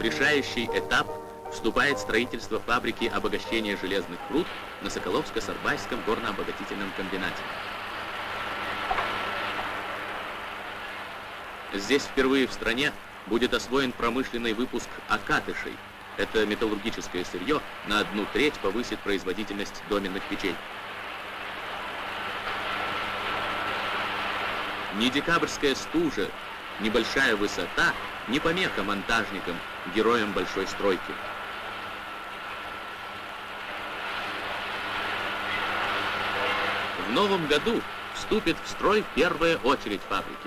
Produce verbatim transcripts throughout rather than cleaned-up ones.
решающий этап вступает строительство фабрики обогащения железных руд на Соколовско-Сарбайском горно-обогатительном комбинате. Здесь впервые в стране будет освоен промышленный выпуск окатышей. Это металлургическое сырье на одну треть повысит производительность доменных печей. Ни декабрьская стужа, ни большая высота не помеха монтажникам, героям большой стройки. В новом году вступит в строй первая очередь фабрики.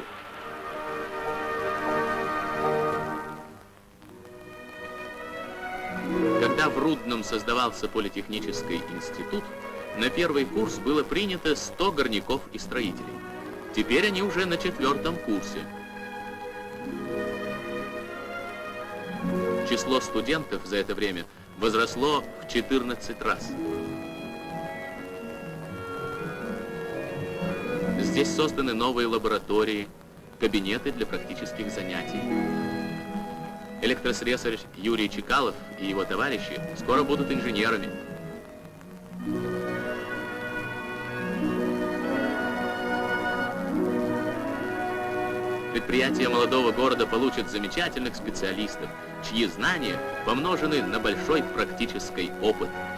Когда в Рудном создавался политехнический институт, на первый курс было принято сто горняков и строителей. Теперь они уже на четвертом курсе. Число студентов за это время возросло в четырнадцать раз. Здесь созданы новые лаборатории, кабинеты для практических занятий. Электрослесарь Юрий Чекалов и его товарищи скоро будут инженерами. Предприятия молодого города получат замечательных специалистов, чьи знания помножены на большой практический опыт.